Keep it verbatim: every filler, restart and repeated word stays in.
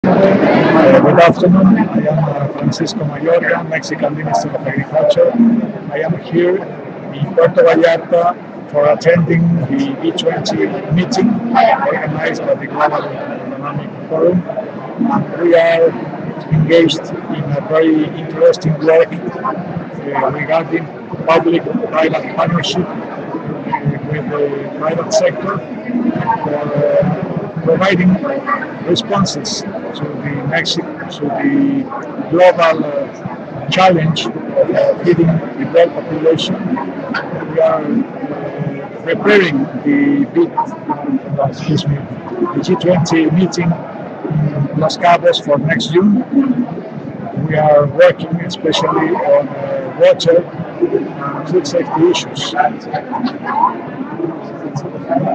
Uh, good afternoon. I am uh, Francisco Mayorga, Mexican Minister of Agriculture. I am here in Puerto Vallarta for attending the B twenty meeting organized by the Global Economic Forum. And we are engaged in a very interesting work uh, regarding public-private partnership uh, with the private sector for uh, providing responses to the Mexico, to the global uh, challenge of uh, feeding the world population. We are uh, preparing the big, uh, excuse me, the G twenty meeting in Los Cabos for next June. We are working especially on uh, water and food safety issues.